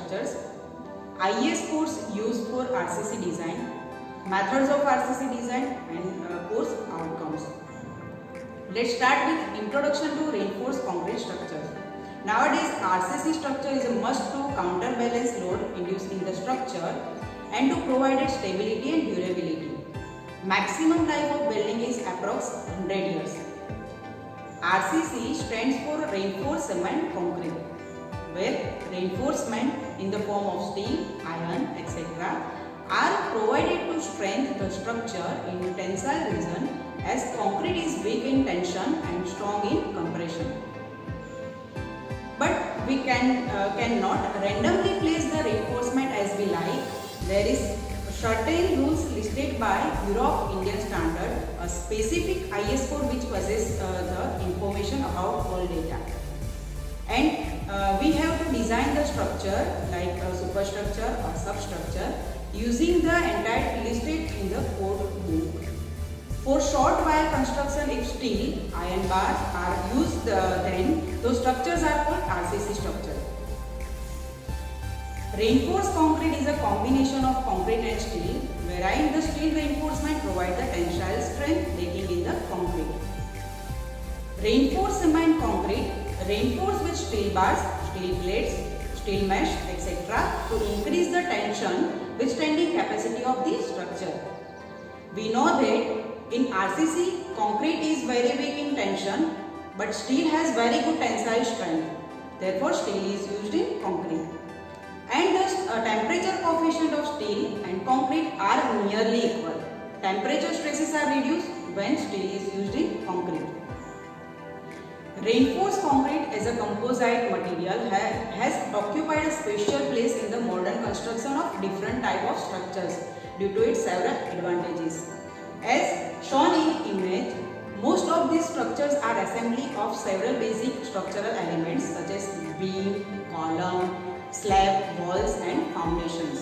structures, IES course used for RCC design, methods of RCC design and course outcomes. Let's start with introduction to reinforced concrete structures. Nowadays, RCC structure is a must to counterbalance load induced in the structure and to provide it stability and durability. Maximum life of building is approx 100 years. RCC stands for reinforced cement concrete, where reinforcement in the form of steel, iron, etc. are provided to strengthen the structure in tensile region, as concrete is weak in tension and strong in compression. But we cannot randomly place the reinforcement as we like. There is certain rules listed by Bureau of Indian Standard, a specific IS code which possesses the information about all data. And we have to design the structure like a superstructure or substructure using the entire listed in the code book. For short wire construction, if steel, iron bars are used, then those structures are called RCC structure. Reinforced concrete is a combination of concrete and steel, wherein the steel reinforcement provides the tensile strength taking in the concrete. Reinforced cement concrete reinforced with steel bars, steel plates, steel mesh, etc. to increase the tension withstanding capacity of the structure. We know that in RCC, concrete is very weak in tension, but steel has very good tensile strength. Therefore, steel is used in concrete. And the temperature coefficient of steel and concrete are nearly equal. Temperature stresses are reduced when steel is used in concrete. Reinforced concrete as a composite material has occupied a special place in the modern construction of different type of structures due to its several advantages. As shown in image, most of these structures are assembly of several basic structural elements such as beam, column, slab, walls and foundations.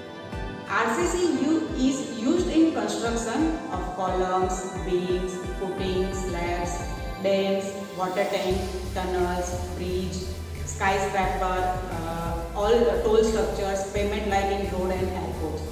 RCC is used in construction of columns, beams, footings, slabs, dams, water tank, tunnels, bridge, skyscraper, all toll structures, pavement lighting, road and airports.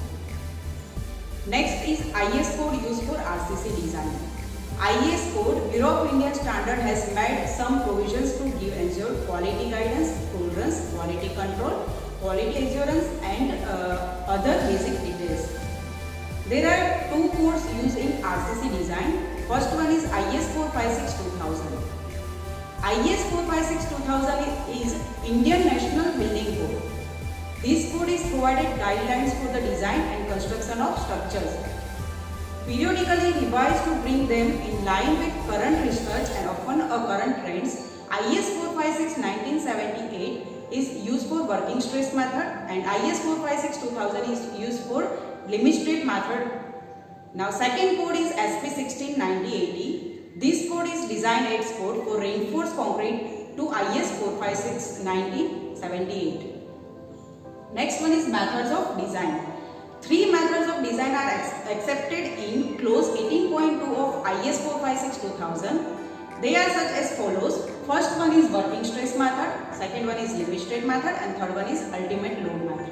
Next is IS code used for RCC design. IS code, Bureau of Indian Standard, has made some provisions to give ensure quality guidance, tolerance, quality control, quality assurance and other basic details. There are two codes used in RCC design. First one is IS 456-2000. IS 456-2000 is Indian National Building Code. This code is provided guidelines for the design and construction of structures, periodically revised to bring them in line with current research and often current trends. IS 456-1978 is used for working stress method and IS 456-2000 is used for limit state method. Now second code is SP 16-9080. This code is design aids code for reinforced concrete to IS 456-1978. Next one is methods of design. Three methods of design are accepted in clause 18.2 of IS 456-2000. They are such as follows. First one is working stress method, second one is limit state method and third one is ultimate load method.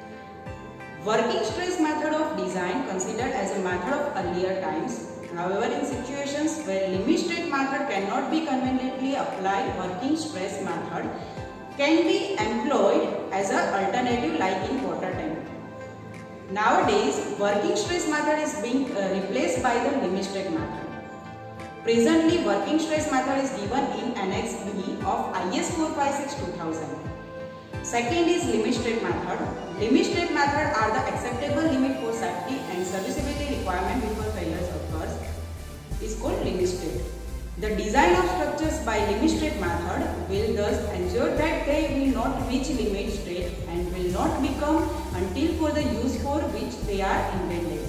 Working stress method of design considered as a method of earlier times. However, in situations where limit state method cannot be conveniently applied, working stress method can be employed as an alternative like in water tank. Nowadays, working stress method is being replaced by the limit state method. Presently, working stress method is given in Annex B of IS 456-2000. Second is limit state method. Limit state method are the acceptable limit for safety and serviceability requirement before failures occurs. Is called limit state. The design of structures by limit state method will thus ensure that they will not reach limit state and will not become until for the use for which they are intended.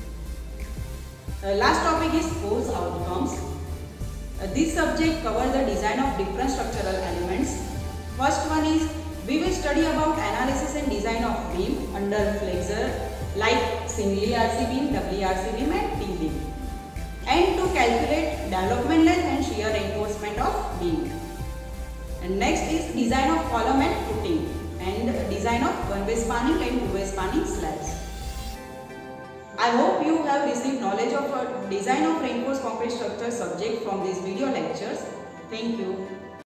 Last topic is course outcomes. This subject covers the design of different structural elements. First one is we will study about analysis and design of beam under flexure like singly RC beam, doubly RC beam and T beam, and to calculate development length and shear reinforcement of beam. And next is design of column and footing and design design of one-way spanning and two-way spanning slabs. I hope you have received knowledge of design of reinforced concrete structure subject from these video lectures. Thank you.